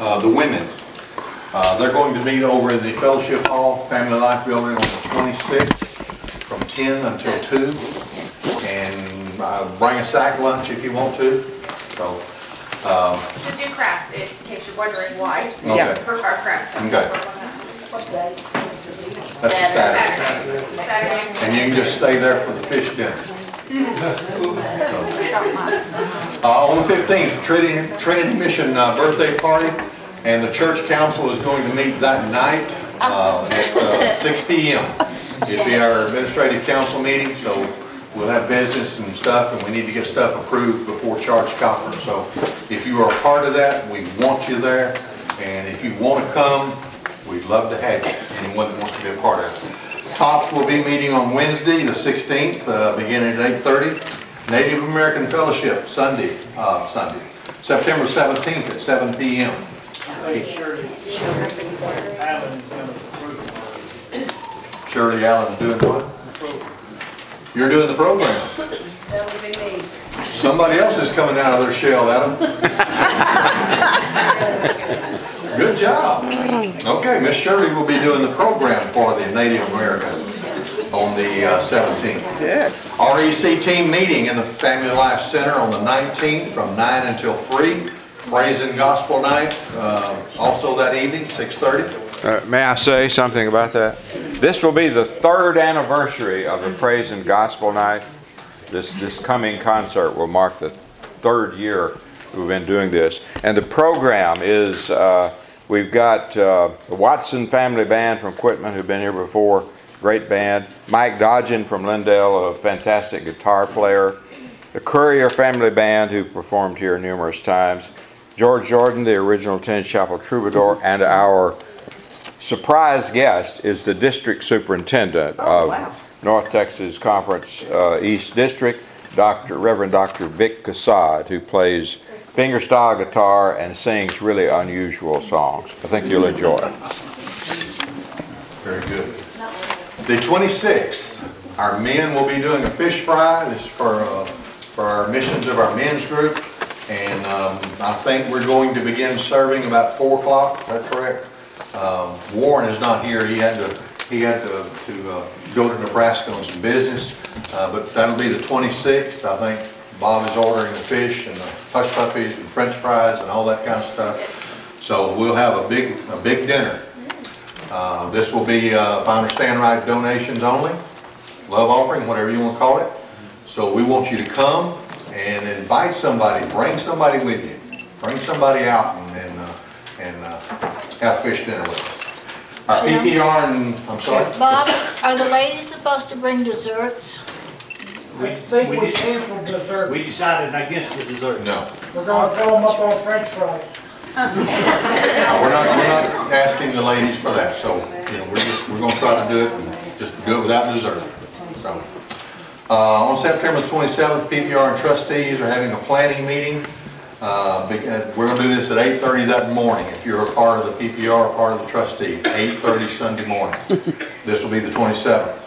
the women. They're going to meet over in the Fellowship Hall, Family Life Building on the 26th from 10 until 2. And bring a sack lunch if you want to. So, to do craft, in case you're wondering why. Okay. Yeah. For our craft. Okay. What day? That's a Saturday. Saturday. And you can just stay there for the fish dinner. On the 15th, Trinity Mission birthday party, and the church council is going to meet that night at 6 p.m. It'll be our administrative council meeting, so we'll have business and stuff, and we need to get stuff approved before church conference. So if you are a part of that, we want you there, and if you want to come, we'd love to have you, anyone that wants to be a part of it. TOPS will be meeting on Wednesday, the 16th, beginning at 8:30. Native American Fellowship, Sunday, September 17th at 7 p.m. Shirley Allen's doing what? You're doing the program. That would be me. Somebody else is coming out of their shell, Adam. Good job. Okay, Miss Shirley will be doing the program for the Native American on the 17th. Good. REC team meeting in the Family Life Center on the 19th from 9 until 3. Praise and Gospel night also that evening, 6:30. May I say something about that? This will be the 3rd anniversary of the Praise and Gospel night. This coming concert will mark the 3rd year we've been doing this. And the program is, we've got the Watson Family Band from Quitman, who've been here before, great band. Mike Dodgen from Lindale, a fantastic guitar player. The Courier Family Band, who performed here numerous times. George Jordan, the original Tinney Chapel troubadour, and our surprise guest is the district superintendent of North Texas Conference East District, Reverend Dr. Vic Cassad, who plays fingerstyle guitar and sings really unusual songs. I think you'll enjoy it. Very good. The 26th, our men will be doing a fish fry. This is for our missions of our men's group. And I think we're going to begin serving about 4 o'clock. Is that correct? Warren is not here. He had to go to Nebraska on some business. But that'll be the 26th. I think Bob is ordering the fish and the hush puppies and French fries and all that kind of stuff. So we'll have a big dinner. This will be, if I understand right, donations only, love offering, whatever you want to call it. So we want you to come and invite somebody, bring somebody with you, bring somebody out and have fish dinner with us. Our PPR and, I'm sorry? Bob, are the ladies supposed to bring desserts? We decided against the dessert. No. We're going to fill them up on French fries. We're not asking the ladies for that. So we're going to try to do it and just do it without dessert. So, on September 27th, PPR and trustees are having a planning meeting. We're going to do this at 8:30 that morning. If you're a part of the PPR or part of the trustees, 8:30 Sunday morning. This will be the 27th.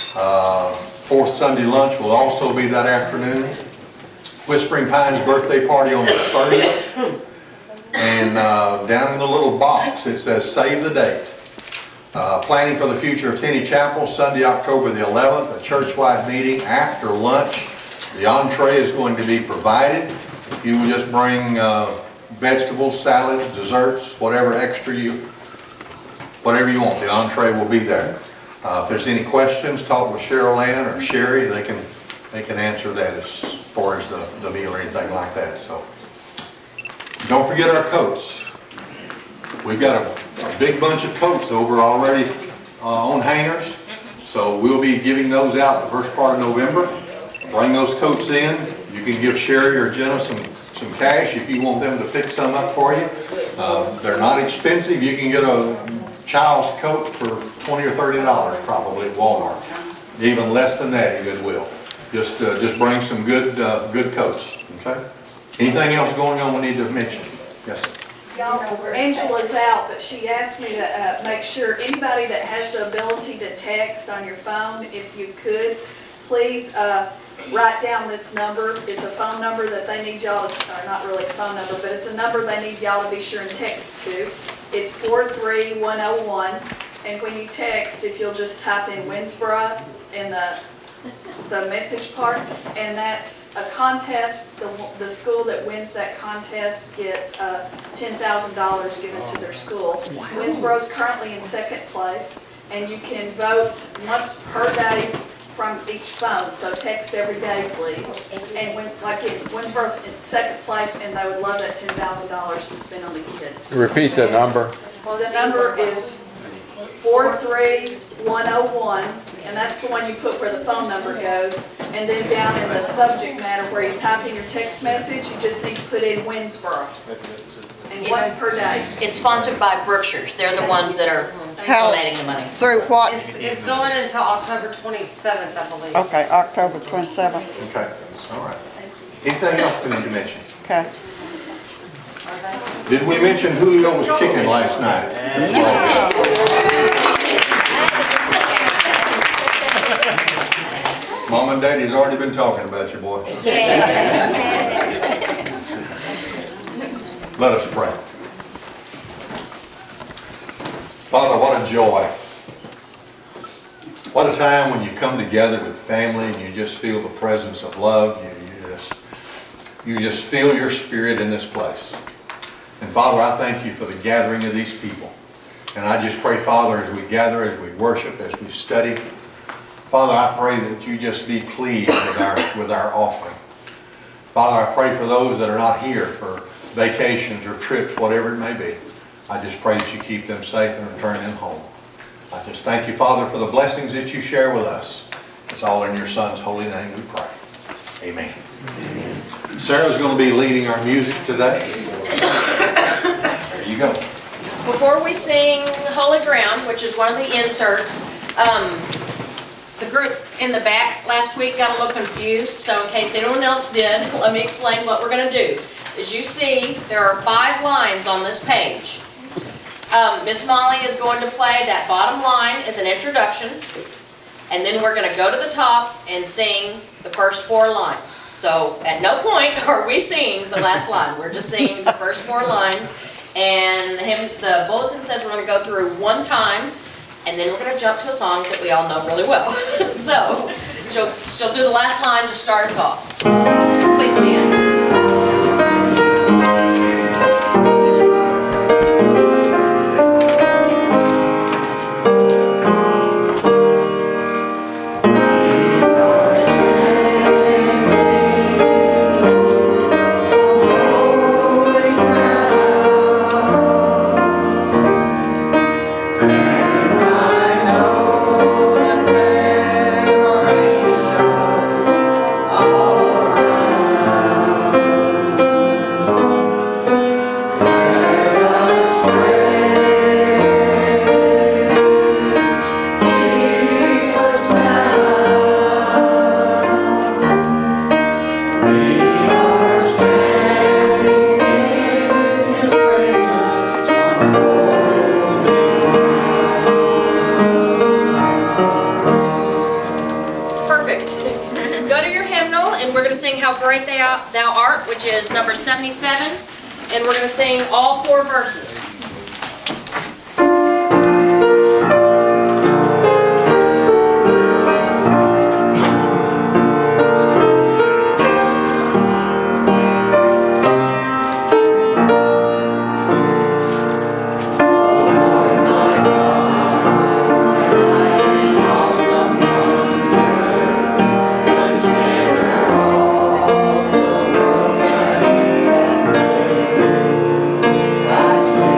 4th Sunday lunch will also be that afternoon. Whispering Pines birthday party on the 30th. And down in the little box it says save the date. Planning for the future of Tinney Chapel, Sunday, October the 11th, a church-wide meeting after lunch. The entree is going to be provided. If you will just bring vegetables, salads, desserts, whatever extra whatever you want, the entree will be there. If there's any questions, talk with Cheryl Ann or Sherry. They can answer that as far as the meal or anything like that. So don't forget our coats. We've got a big bunch of coats over already on hangers. So we'll be giving those out the first part of November. Bring those coats in. You can give Sherry or Jenna some cash if you want them to pick some up for you. They're not expensive. You can get a child's coat for $20 or $30 probably at Walmart. Even less than that at Goodwill. Just bring some good coats. Okay. Anything else going on we need to mention? Yes, sir. Angela's out, but she asked me to make sure anybody that has the ability to text on your phone, if you could please write down this number. It's a phone number that they need y'all to, or not really a phone number, but it's a number they need y'all to be sure and text to. It's 43101, and when you text, if you'll just type in Winsboro in the message part, and that's a contest. The school that wins that contest gets $10,000 given to their school. Winsboro's currently in second place, and you can vote once per day from each phone, so text every day, please. And Winsboro's in second place, and they would love that $10,000 to spend on the kids. Repeat the number. Well, the number is 43101, and that's the one you put where the phone number goes. And then down in the subject matter where you type in your text message, you just need to put in Winsboro. And once per day. It's sponsored by Brookshire's. They're the ones that are donating the money. Through what? It's going until October 27th, I believe. Okay, October 27th. Okay, all right. Anything else we need to mention? Okay. Did we mention Julio was kicking last night? Mom and Daddy's already been talking about you, boy. Let us pray. Father, what a joy. What a time when you come together with family and you just feel the presence of love. You just feel your spirit in this place. And Father, I thank you for the gathering of these people. And I just pray, Father, as we gather, as we worship, as we study, Father, I pray that you just be pleased with our offering. Father, I pray for those that are not here for vacations or trips, whatever it may be. I just pray that you keep them safe and return them home. I just thank you, Father, for the blessings that you share with us. It's all in your Son's holy name we pray. Amen. Sarah's going to be leading our music today. There you go. Before we sing Holy Ground, which is one of the inserts, the group in the back last week got a little confused, so in case anyone else did, let me explain what we're going to do. As you see, there are 5 lines on this page. Miss Molly is going to play that bottom line as an introduction, and then we're going to go to the top and sing the first 4 lines. So at no point are we singing the last line. We're just singing the first 4 lines, and the bulletin says we're going to go through 1 time, and then we're going to jump to a song that we all know really well. So she'll do the last line to start us off. Please stand. Thou Art, which is number 77, and we're going to sing all 4 verses. I say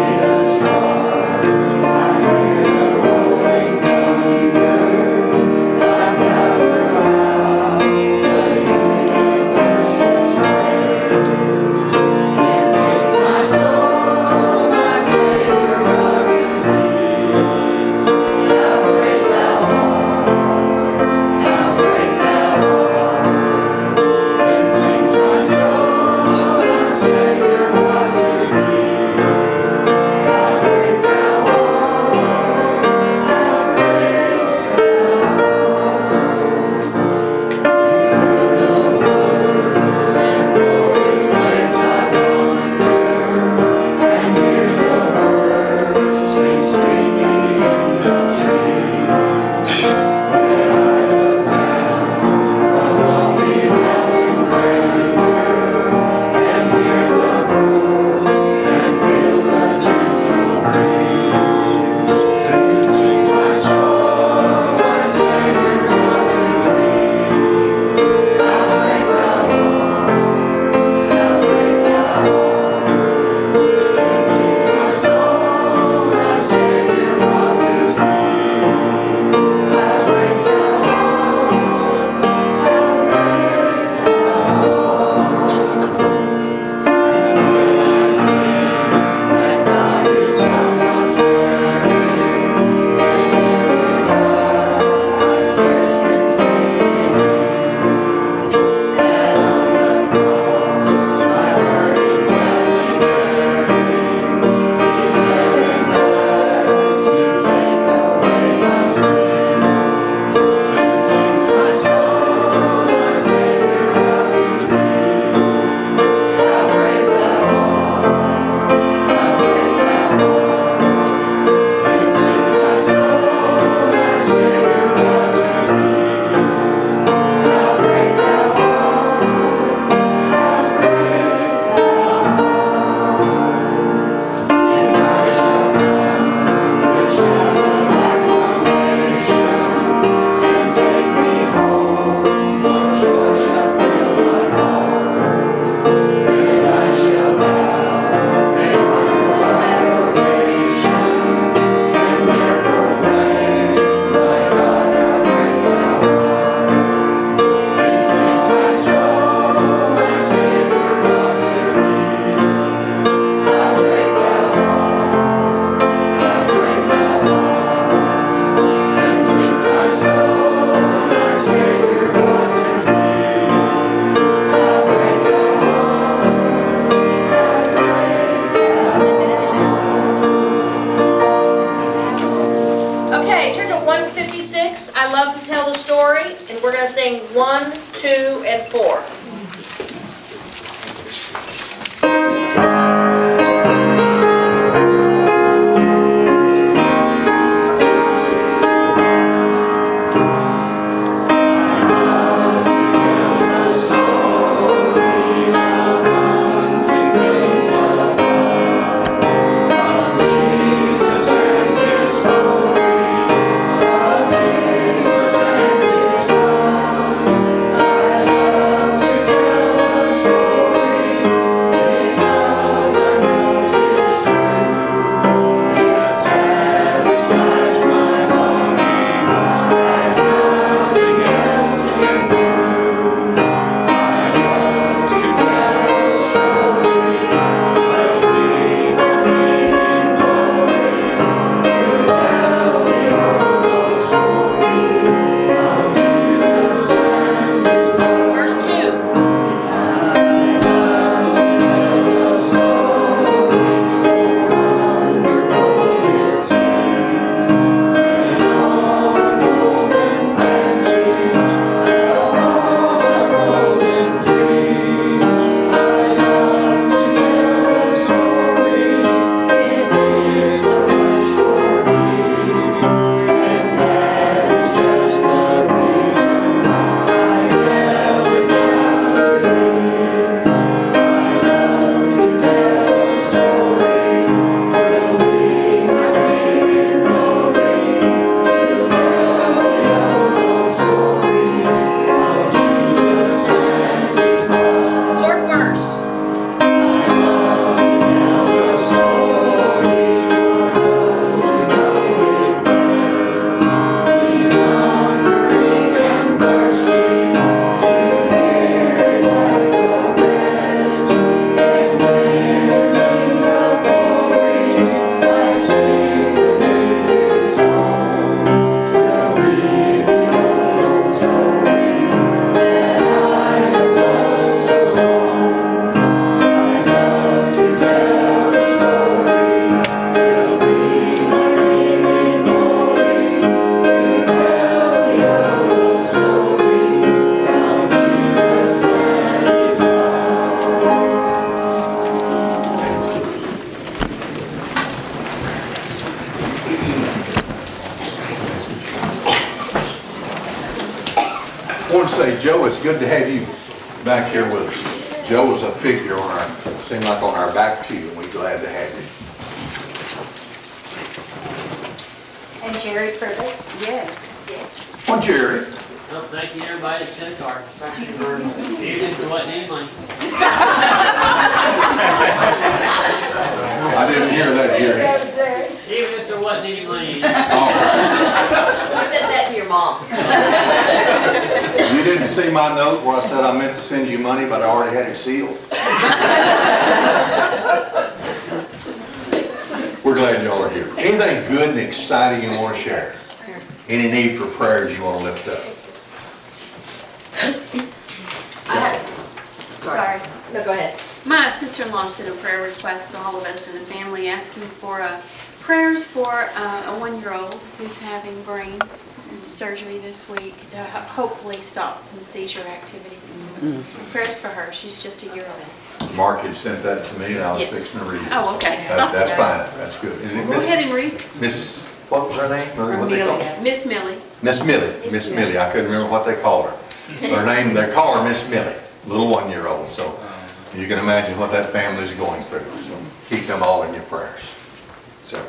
1, 2, and 4. I want to say, Joe, it's good to have you back here with us. Joe is a figure on our, seemed like on our back pew, and we're glad to have you. And Jerry Privet. Yes. Yes. Well, Jerry. Well, thank you everybody that sent card. Even if there wasn't any money. I didn't hear that, Jerry. Even if there wasn't any money. You said that to your mom. You didn't see my note where I said I meant to send you money, but I already had it sealed. We're glad y'all are here. Anything good and exciting you want to share? Any need for prayers you want to lift up? Sorry. No, go ahead. My sister-in-law sent a prayer request to all of us in the family asking for prayers for a 1-year-old who's having brain surgery this week to hopefully stop some seizure activities. Prayers for her. She's just a year old. Mark had sent that to me and I was Yes. fixing to read it. Oh, okay. That's fine. That's good. Is it Go ahead and read. Miss, what was her name? Or what they call her? Miss Millie. Miss Millie. Miss Millie. I couldn't remember what they called her. Their name, they call her Miss Millie, little 1-year-old. So you can imagine what that family's going through. So keep them all in your prayers. So.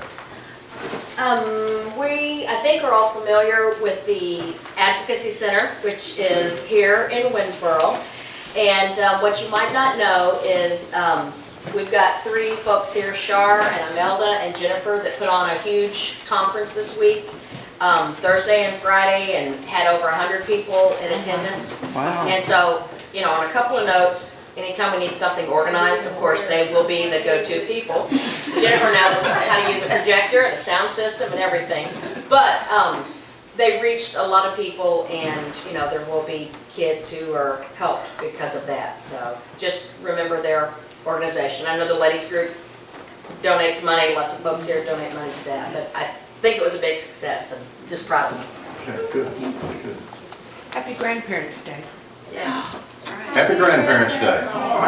I think are all familiar with the Advocacy Center, which is here in Winsboro. And what you might not know is we've got 3 folks here, Shar and Imelda and Jennifer, that put on a huge conference this week, Thursday and Friday, and had over 100 people in attendance. Wow. And so, you know, on a couple of notes, anytime we need something organized, of course, they will be the go-to people. Jennifer knows how to use a projector and a sound system and everything. But they reached a lot of people, and, you know, there will be kids who are helped because of that. So just remember their organization. I know the ladies group donates money. Lots of folks here donate money to that. But I think it was a big success, and just proud of them. Okay, good. Good. Happy Grandparents' Day. Yes. Happy Grandparents' Day.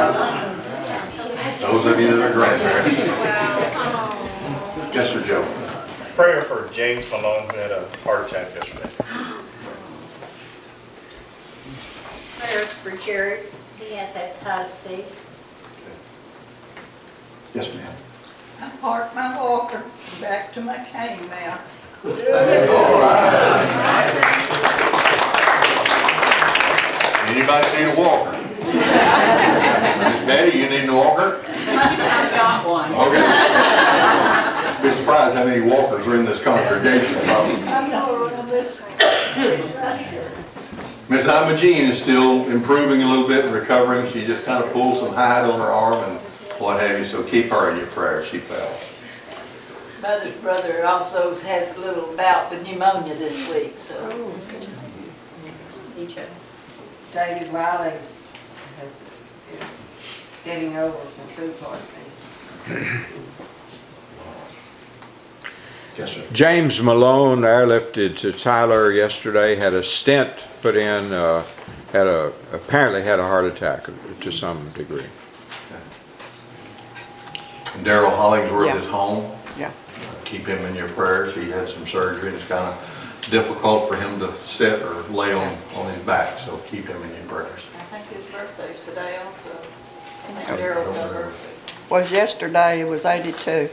Those of you that are grandparents. Just for Joe. Prayer for James Malone, who had a heart attack yesterday. Prayers for Jerry. He has hepatitis C. Yes, ma'am. I parked my walker back to my cane now. All right. Anybody need a walker? Miss Betty, you need a walker? I've got one. Okay. Be surprised how many walkers are in this congregation. I'm not on this one. It's right here. Miss Imogene is still improving a little bit and recovering. She just kind of pulled some hide on her arm and what have you, so keep her in your prayers. She fell. Mother's brother also has a little bout with pneumonia this week, so. David Wiley is getting over some food poisoning. Yes, sir. James Malone airlifted to Tyler yesterday, had a stent put in, apparently had a heart attack to some degree. And Daryl Hollingsworth Yeah. is home. Yeah. Keep him in your prayers. He had some surgery and it's kind of difficult for him to sit or lay on his back, so keep him in your prayers. I think his birthday's today also. I think Daryl's got a birthday. Was yesterday, it was 82.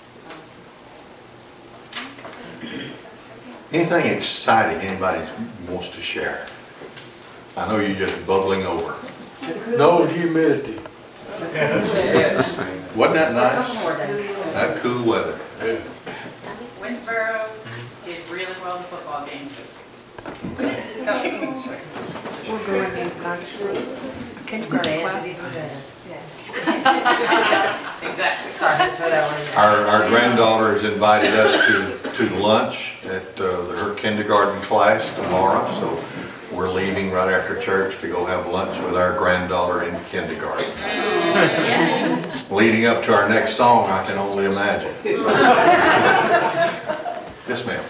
Anything exciting anybody wants to share? I know you're just bubbling over. No humidity. Wasn't that nice? Couple more days. That cool weather. Winsboro's did really well in the football games this week. We're going in actually. Exactly. Sorry to throw that one in. Our granddaughter has invited us to lunch at her kindergarten class tomorrow, so we're leaving right after church to go have lunch with our granddaughter in kindergarten. Leading up to our next song, I can only imagine. Yes, ma'am.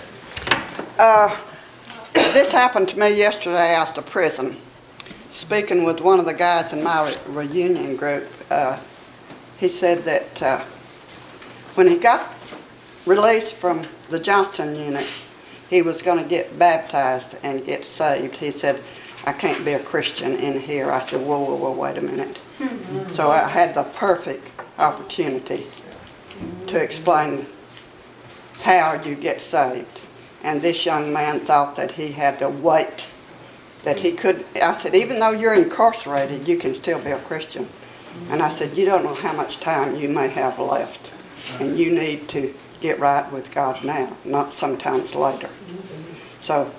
This happened to me yesterday at the prison. Speaking with one of the guys in my reunion group, he said that when he got released from the Johnston unit, he was going to get baptized and get saved. He said, I can't be a Christian in here. I said, whoa, wait a minute. So I had the perfect opportunity to explain how you get saved. And this young man thought that he had to wait, that he could. I said, even though you're incarcerated, you can still be a Christian. And I said, you don't know how much time you may have left. And you need to get right with God now, not sometimes later. So.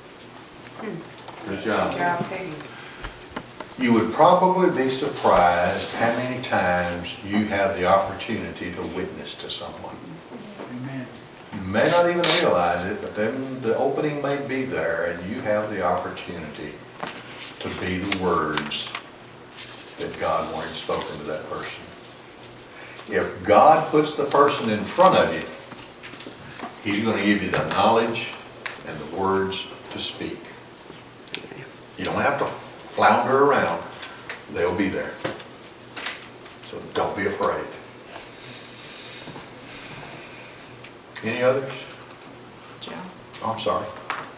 Good job. You would probably be surprised how many times you have the opportunity to witness to someone. You may not even realize it, but then the opening may be there and you have the opportunity to be the words that God wanted spoken to that person. If God puts the person in front of you, He's going to give you the knowledge and the words to speak. You don't have to flounder around. They'll be there. So don't be afraid. Any others? Joe. Oh, I'm sorry.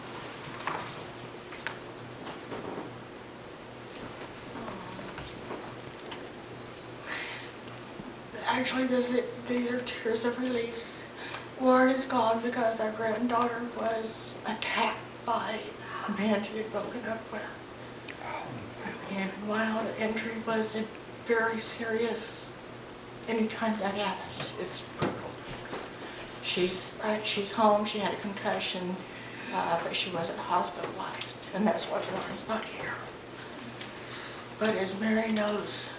Actually, these are tears of release. Warren is gone because our granddaughter was attacked by a man she had broken up with. And while the injury wasn't very serious, anytime that happens, it's brutal. She's home. She had a concussion, but she wasn't hospitalized, and that's why Warren's not here. But as Mary knows,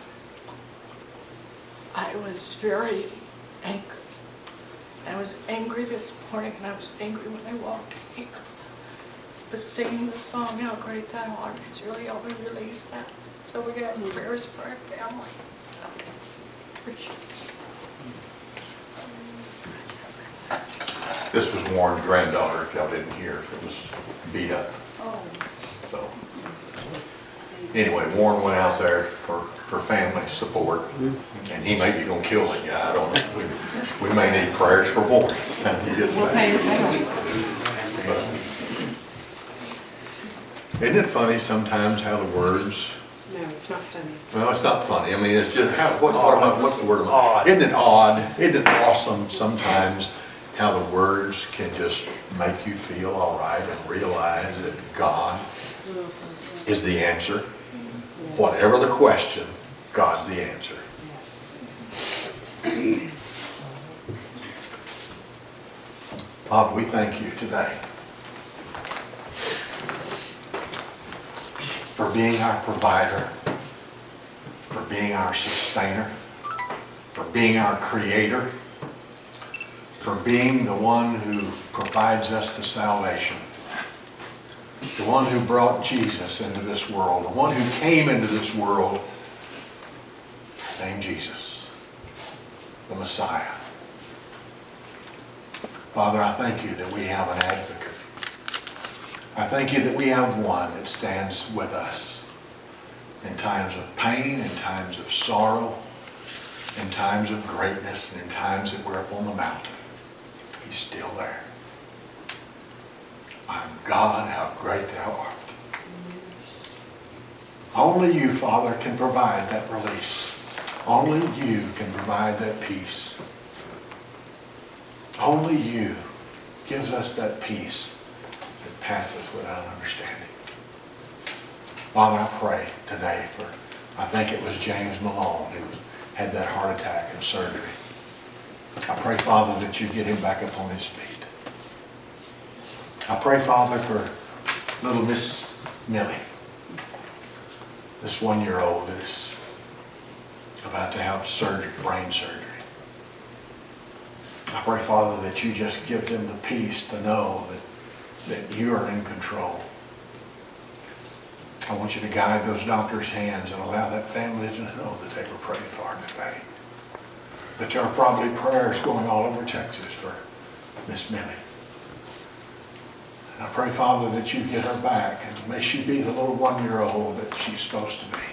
I was very angry. I was angry this morning, and I was angry when I walked in here. But singing the song, How Great Thou Art, has really helped me release that. So we're going to have prayers for our family. Appreciate it. This was Warren's granddaughter, if y'all didn't hear. It was beat up. Oh. So, anyway, Warren went out there for family support, and he may be gonna kill that guy, I don't know. We may need prayers for Warren when he gets back. But, isn't it funny sometimes how the words? No, it's not funny. Well, it's not funny. I mean, it's just what's the word? Odd. Isn't it odd? Isn't it awesome sometimes how the words can just make you feel all right and realize that God is the answer. Whatever the question, God's the answer. Father, we thank you today for being our provider, for being our sustainer, for being our creator, for being the one who provides us the salvation, the one who brought Jesus into this world, the one who came into this world named Jesus, the Messiah. Father, I thank you that we have an advocate. I thank you that we have one that stands with us in times of pain, in times of sorrow, in times of greatness, and in times that we're up on the mountain. He's still there. My God, how great thou art. Only you, Father, can provide that release. Only you can provide that peace. Only you gives us that peace that passeth without understanding. Father, I pray today for, I think it was James Malone who had that heart attack and surgery. I pray, Father, that you get him back up on his feet. I pray, Father, for little Miss Millie, this 1-year-old that is about to have surgery, brain surgery. I pray, Father, that you just give them the peace to know that you are in control. I want you to guide those doctors' hands and allow that family to know that they were prayed for today. That there are probably prayers going all over Texas for Miss Millie. And I pray, Father, that you get her back and may she be the little 1-year-old that she's supposed to be.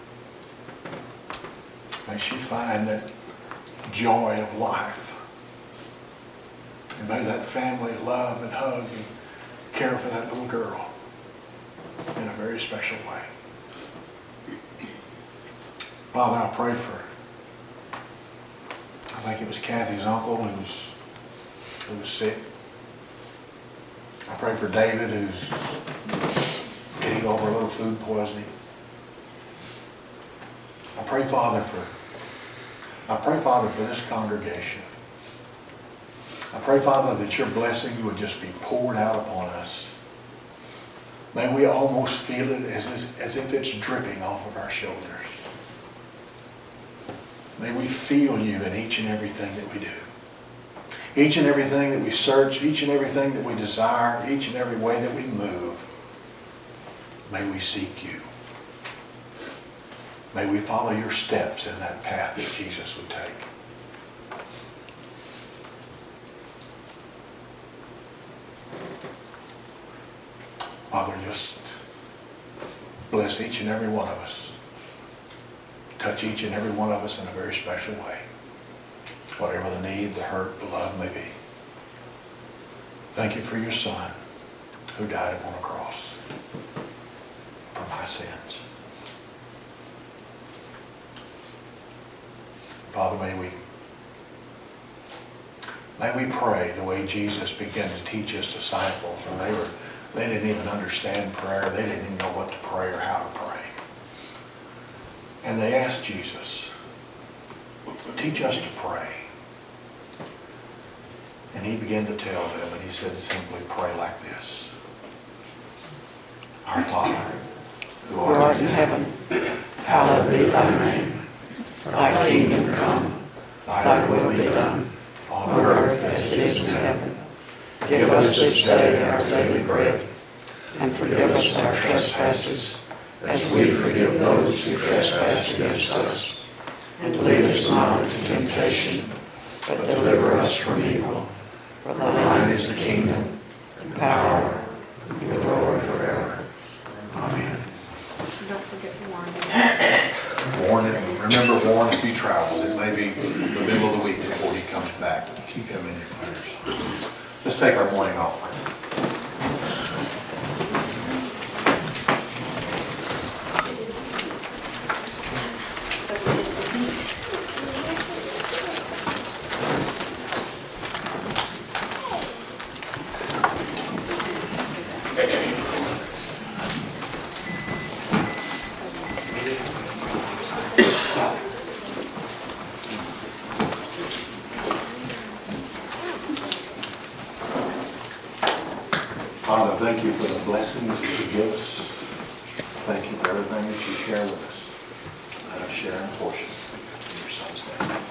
May she find that joy of life. And may that family love and hug and care for that little girl in a very special way. Father, I pray for, I think it was Kathy's uncle who was sick. I pray for David who's getting over a little food poisoning. I pray, Father, for this congregation. I pray, Father, that your blessing would just be poured out upon us. May we almost feel it as if it's dripping off of our shoulders. May we feel you in each and everything that we do. Each and everything that we search, each and everything that we desire, each and every way that we move. May we seek you. May we follow your steps in that path that Jesus would take. Father, just bless each and every one of us. Touch each and every one of us in a very special way. Whatever the need, the hurt, the love may be. Thank you for your Son who died upon a cross for my sins. Father, may we pray the way Jesus began to teach his disciples when they didn't even understand prayer. They didn't even know what to pray or how to pray. And they asked Jesus, teach us to pray. And he began to tell them, and he said simply, pray like this. Our Father, who art in heaven, hallowed be thy name. Thy kingdom come, thy will be done, on earth as it is in heaven. Give us this day our daily bread, and forgive us our trespasses, as we forgive those who trespass against us. And lead us not into temptation, but deliver us from evil. For thine is the kingdom, and power, and the glory forever. Don't forget Warren. Warren, remember Warren as he travels. It may be the middle of the week before he comes back. Keep him in your prayers. Let's take our morning offering. Father, thank you for the blessings that you give us. Thank you for everything that you share with us. Let us share in a portion in your Son's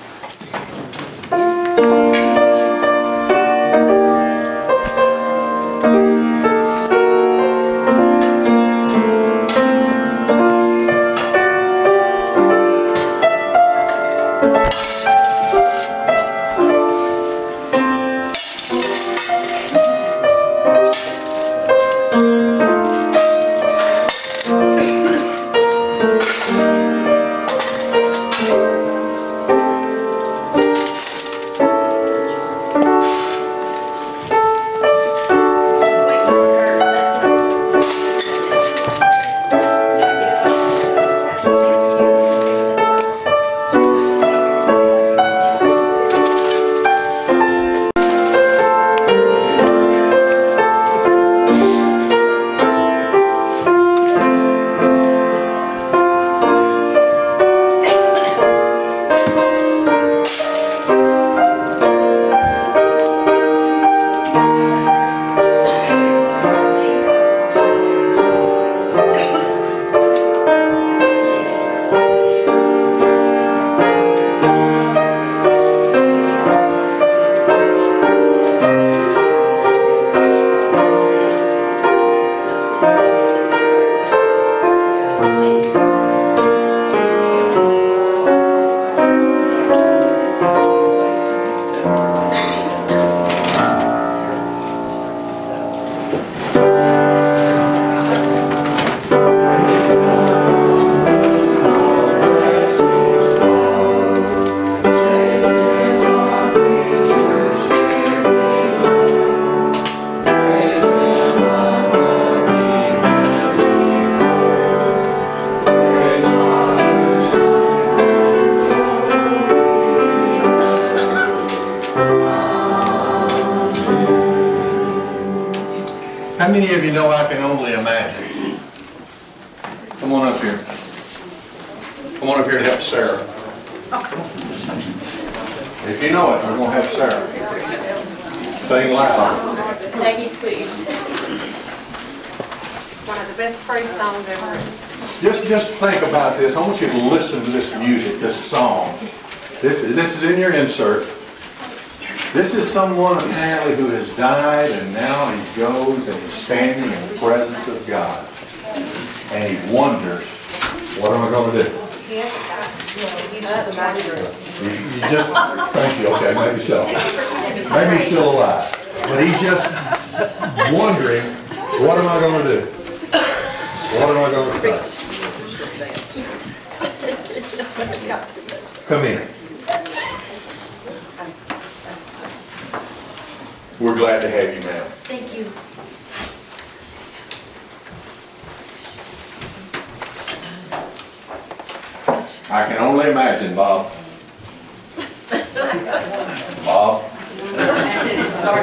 How many of you know I can only imagine? Come on up here. Come on up here to help Sarah. If you know it, we're going to help Sarah. Sing loud. Maggie, please. One of the best praise songs ever written. Just think about this. I want you to listen to this music, this song. This is in your insert. This is someone apparently who has died, and now he goes and he's standing in the presence of God. And he wonders, what am I going to do? You just, thank you, okay, maybe so. Maybe he's still alive. But he's just wondering, what am I going to do? What am I going to say? Come in. We're glad to have you, ma'am. Thank you. I can only imagine, Bob. Bob? That's it, it starts.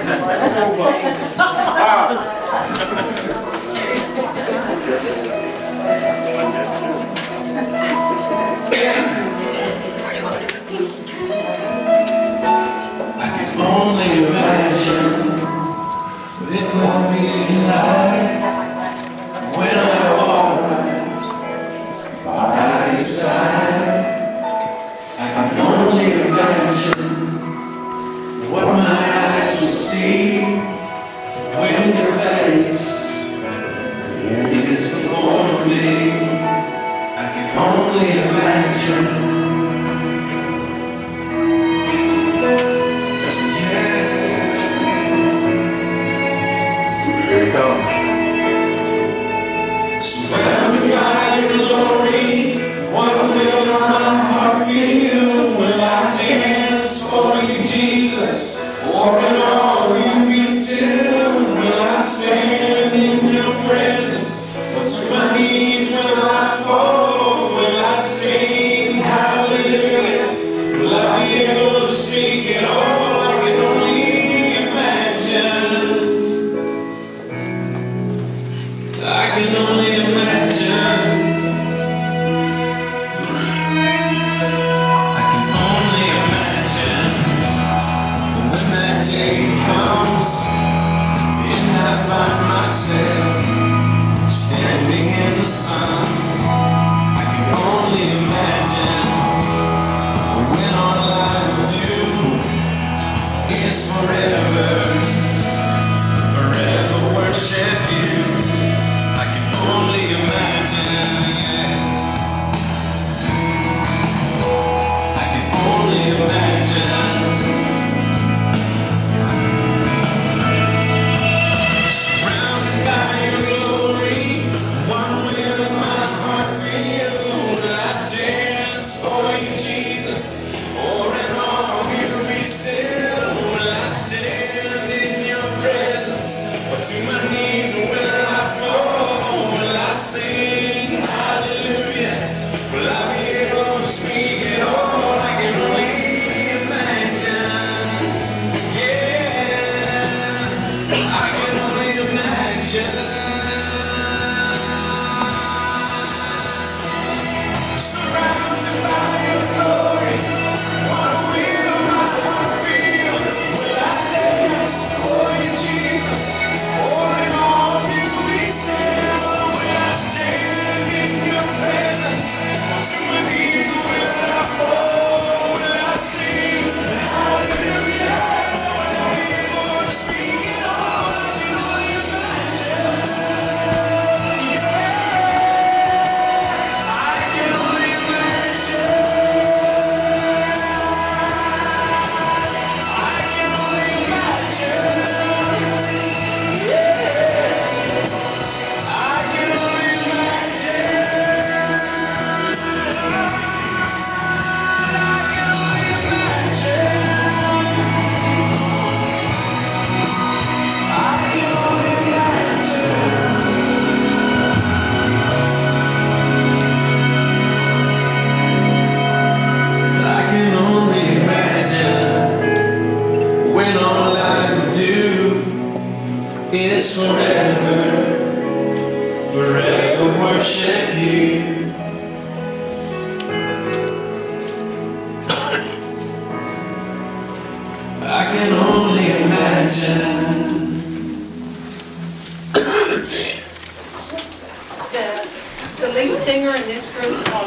I can only imagine what it will be like when I walk by your side. I can only imagine what my eyes will see when your face is before me. I can only imagine. Here he comes. So I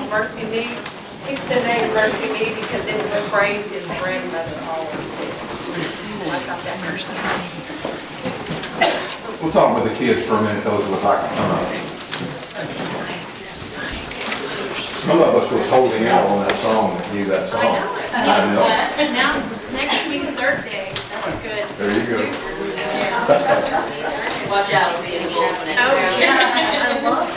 Mercy Me. It's the name Mercy Me because it was a phrase his grandmother always said. I thought that Mercy Me. We'll talk with the kids for a minute, those who would like to come up. Some of us was holding out on that song that knew that song. I know. Now, next week, third day, that's good. There you go. Watch out for being wolf. Oh, yeah, I love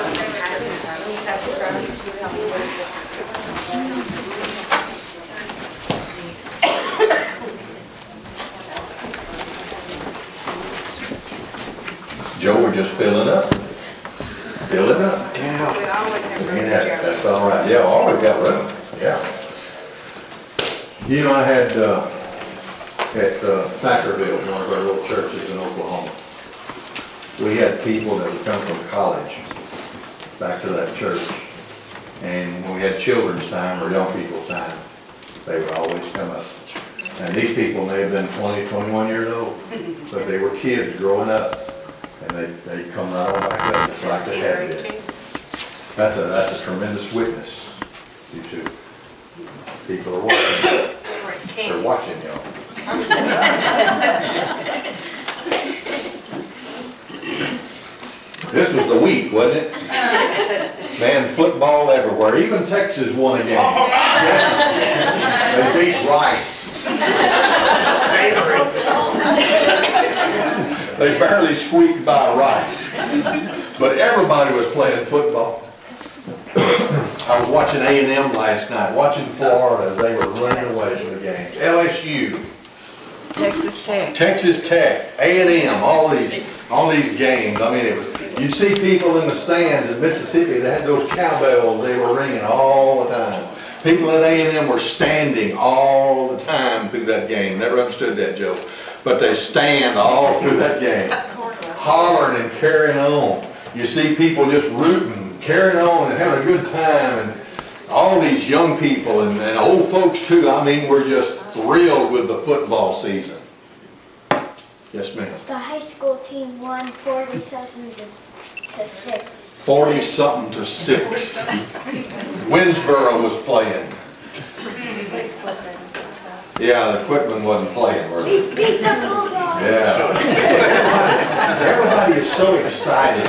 Joe, we're just filling up. Filling up. that. We always have room Yeah, to Joe. that's all right. Yeah, always got room. Yeah. You know, I had, at Thackerville, one of our little churches in Oklahoma, we had people that would come from college back to that church. And when we had children's time or young people's time, they would always come up. And these people may have been 20, 21 years old, but they were kids growing up. And they come right on back up just like they had been. That's a tremendous witness, you two. People are watching. They're watching y'all. This was the week, wasn't it? Man, football everywhere. Even Texas won a game. They beat Rice. They barely squeaked by Rice. But everybody was playing football. I was watching A&M last night, watching Florida. They were running away from the games. LSU. Texas Tech. Texas Tech, A&M, all these games. I mean, you see people in the stands in Mississippi that had those cowbells. They were ringing all the time. People at A&M were standing all the time through that game. Never understood that, Joe. But they stand all through that game, hollering and carrying on. You see people just rooting, carrying on and having a good time. And all these young people and old folks too, I mean, we're just thrilled with the football season. Yes, ma'am. The high school team won 40-something to 6. 40-something to 6. Winsboro was playing. Yeah, the Quitman wasn't playing, were they? Beat the Bulldogs. Yeah. Everybody is so excited.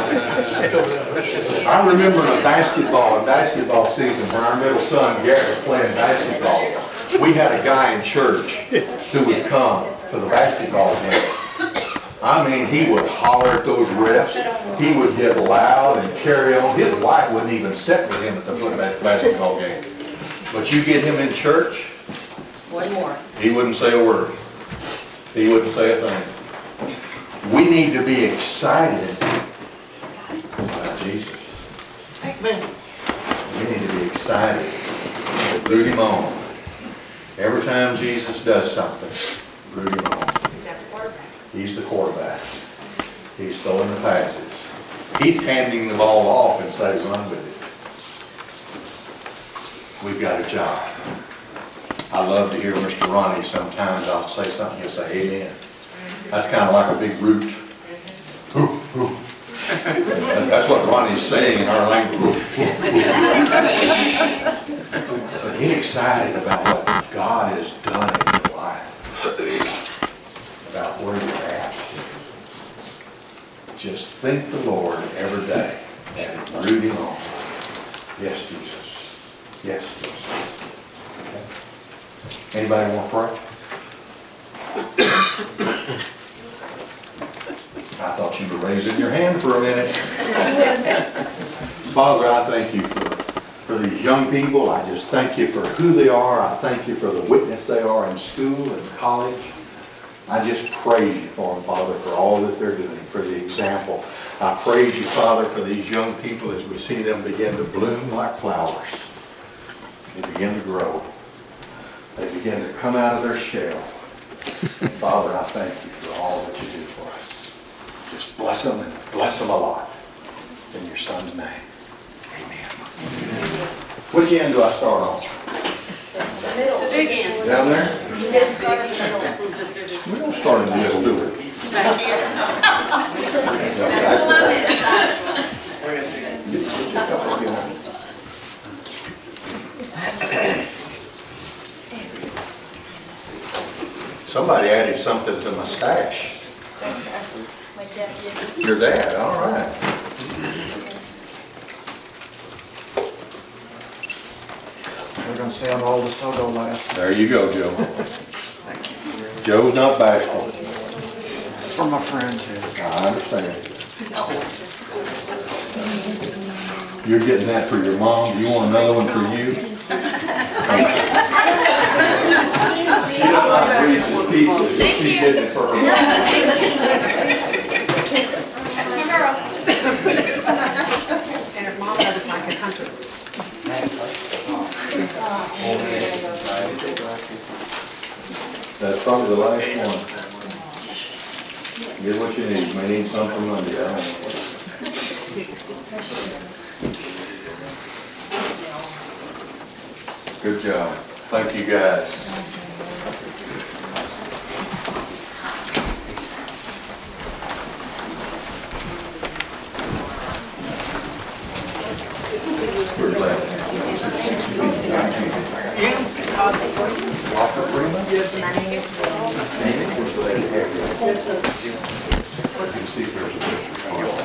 I remember in basketball season when our middle son Garrett was playing basketball. We had a guy in church who would come to the basketball game. I mean, he would holler at those refs. He would get loud and carry on. His wife wouldn't even sit with him at the basketball game. But you get him in church, One more. he wouldn't say a word. He wouldn't say a thing. We need to be excited about Jesus. We need to be excited. Root him on. Every time Jesus does something, root him on. He's the quarterback. He's throwing the passes. He's handing the ball off and say, run with it. We've got a job. I love to hear Mr. Ronnie. Sometimes I'll say something, he'll say amen. That's kind of like a big root. That's what Ronnie's saying in our language. But get excited about what God has done in your life. About where you're at. Just thank the Lord every day and root him on. Yes, Jesus. Yes, Jesus. Okay. Anybody want to pray? I thought you were raising your hand for a minute. Father, I thank you for these young people. I just thank you for who they are. I thank you for the witness they are in school and college. I just praise you for them, Father, for all that they're doing, for the example. I praise you, Father, for these young people as we see them begin to bloom like flowers. They begin to grow. They begin to come out of their shell. Father, I thank you for all that you do for us. Just bless them and bless them a lot. In your Son's name. Amen. Which end do I start on? The big end. Down there? We don't start in the middle, do we? Back here. Get a couple of you. Somebody added something to my stash. My dad did. Your dad, all right. We're gonna see how all this togo lasts. There you go, Joe. Joe's not bashful. For my friend too. I understand. You're getting that for your mom. Do you want another one for you? She don't like Reese's Pieces, so she's getting it for her mom. And her mom doesn't like a country. That's probably the last one. Get what you need. May need some for Monday. I don't know. Good job. Thank you, guys. We're glad. Walker Freeman? Yes. We're glad to have you. You can see if there's a picture.